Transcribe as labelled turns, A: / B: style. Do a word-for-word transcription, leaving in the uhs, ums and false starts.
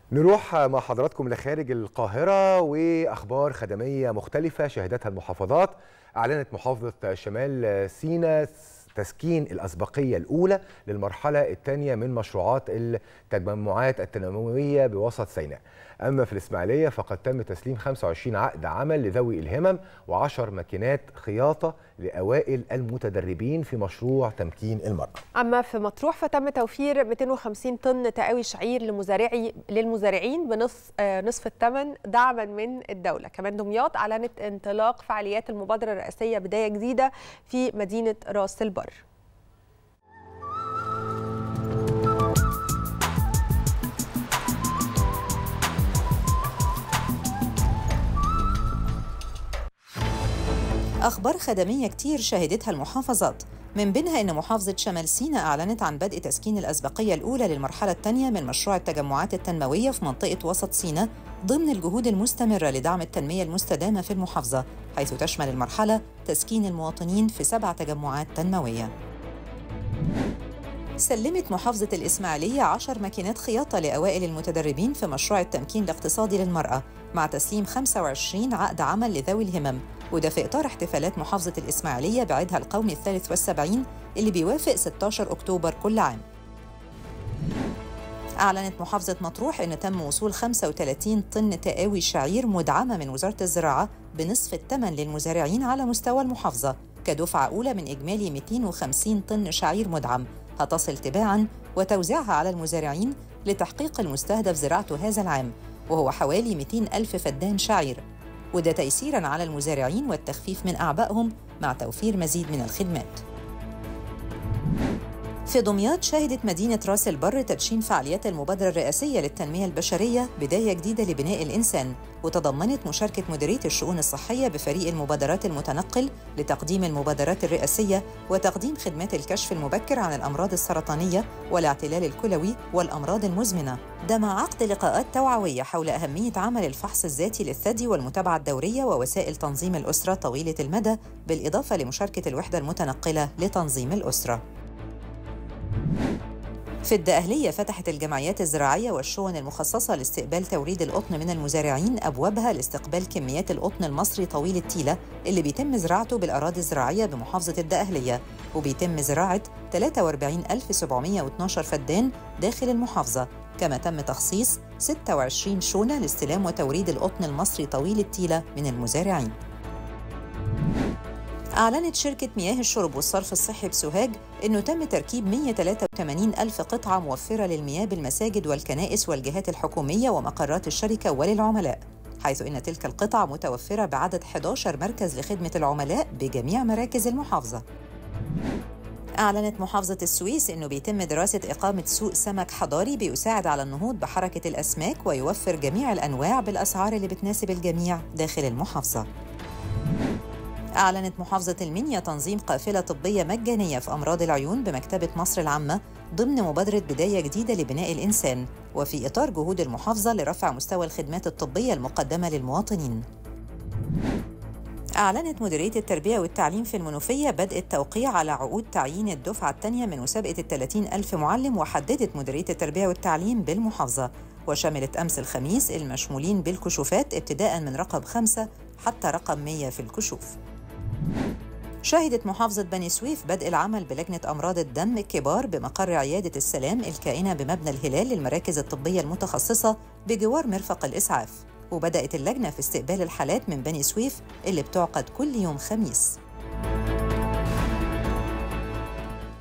A: نروح مع حضراتكم لخارج القاهرة وأخبار خدمية مختلفة شهدتها المحافظات. أعلنت محافظة شمال سيناء تسكين الأسبقية الأولى للمرحلة الثانية من مشروعات التجمعات التنموية بوسط سيناء. أما في الإسماعيلية فقد تم تسليم خمسة وعشرين عقد عمل لذوي الهمم وعشر ماكينات خياطة لأوائل المتدربين في مشروع تمكين المرأة.
B: أما في مطروح فتم توفير مئتين وخمسين طن تقاوي شعير لمزارعي للمزارعين بنصف آه نصف الثمن دعما من الدولة. كمان دمياط أعلنت انطلاق فعاليات المبادرة الرئاسية بداية جديدة في مدينة راس البر.
C: أخبار خدمية كتير شهدتها المحافظات، من بينها إن محافظة شمال سيناء أعلنت عن بدء تسكين الأسبقية الأولى للمرحلة الثانية من مشروع التجمعات التنموية في منطقة وسط سيناء ضمن الجهود المستمرة لدعم التنمية المستدامة في المحافظة، حيث تشمل المرحلة تسكين المواطنين في سبع تجمعات تنموية. سلمت محافظة الإسماعيلية عشر ماكينات خياطة لأوائل المتدربين في مشروع التمكين الاقتصادي للمرأة، مع تسليم خمسة وعشرين عقد عمل لذوي الهمم، وده في إطار احتفالات محافظة الإسماعيلية بعيدها القومي الثالث والسبعين اللي بيوافق ستة عشر أكتوبر كل عام. أعلنت محافظة مطروح إن تم وصول خمسة وثلاثين طن تقاوي شعير مدعمة من وزارة الزراعة بنصف الثمن للمزارعين على مستوى المحافظة كدفعة أولى من إجمالي مئتين وخمسين طن شعير مدعم، هتصل تباعاً وتوزيعها على المزارعين لتحقيق المستهدف زراعته هذا العام، وهو حوالي مئتين ألف فدان شعير، وده تيسيراً على المزارعين والتخفيف من أعبائهم مع توفير مزيد من الخدمات. في دمياط شهدت مدينة راس البر تدشين فعاليات المبادرة الرئاسية للتنمية البشرية بداية جديدة لبناء الإنسان، وتضمنت مشاركة مديرية الشؤون الصحية بفريق المبادرات المتنقل لتقديم المبادرات الرئاسية وتقديم خدمات الكشف المبكر عن الأمراض السرطانية والاعتلال الكلوي والأمراض المزمنة، ده مع عقد لقاءات توعوية حول أهمية عمل الفحص الذاتي للثدي والمتابعة الدورية ووسائل تنظيم الأسرة طويلة المدى، بالإضافة لمشاركة الوحدة المتنقلة لتنظيم الأسرة. في الدقهلية فتحت الجمعيات الزراعية والشؤون المخصصة لاستقبال توريد القطن من المزارعين أبوابها لاستقبال كميات القطن المصري طويل التيلة اللي بيتم زراعته بالأراضي الزراعية بمحافظة الدقهلية، وبيتم زراعة ثلاثة وأربعين ألف وسبعمئة واثني عشر فدان داخل المحافظة، كما تم تخصيص ستة وعشرين شونة لاستلام وتوريد القطن المصري طويل التيلة من المزارعين. أعلنت شركة مياه الشرب والصرف الصحي بسوهاج إنه تم تركيب مئة وثلاثة وثمانين ألف قطعة موفرة للمياه بالمساجد والكنائس والجهات الحكومية ومقرات الشركة وللعملاء، حيث إن تلك القطع متوفرة بعدد أحد عشر مركز لخدمة العملاء بجميع مراكز المحافظة. أعلنت محافظة السويس إنه بيتم دراسة إقامة سوق سمك حضاري بيساعد على النهوض بحركة الأسماك ويوفر جميع الأنواع بالأسعار اللي بتناسب الجميع داخل المحافظة. أعلنت محافظة المنيا تنظيم قافلة طبية مجانية في أمراض العيون بمكتبة مصر العامة ضمن مبادرة بداية جديدة لبناء الإنسان، وفي إطار جهود المحافظة لرفع مستوى الخدمات الطبية المقدمة للمواطنين. أعلنت مديرية التربية والتعليم في المنوفية بدء التوقيع على عقود تعيين الدفعة الثانية من مسابقة الثلاثين ألف معلم، وحددت مديرية التربية والتعليم بالمحافظة، وشملت أمس الخميس المشمولين بالكشوفات ابتداء من رقم خمسة حتى رقم مئة في الكشوف. شهدت محافظة بني سويف بدء العمل بلجنة أمراض الدم الكبار بمقر عيادة السلام الكائنة بمبنى الهلال للمراكز الطبية المتخصصة بجوار مرفق الإسعاف، وبدأت اللجنة في استقبال الحالات من بني سويف اللي بتعقد كل يوم خميس.